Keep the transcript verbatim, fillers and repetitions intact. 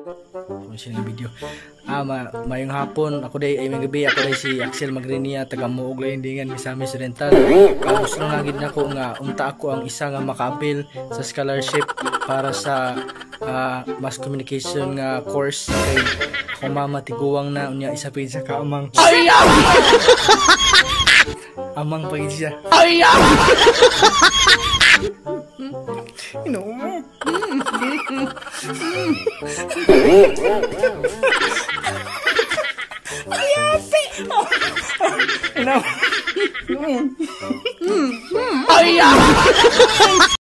Kung sino video. Ah, ma mayong hapon. Ako day ay may gabi. Ako day si Axel Magrinia, taga Muog Landingan, Misamis Oriental. Gusto lang gid nako nga unta ako ang isa nga makaapil sa scholarship para sa uh, mass communication nga course kay ako mama tiguwang na unya isa pa sa kaamang. Ay! Amang pa siya. Ay! No. Ayape. No. Ayape.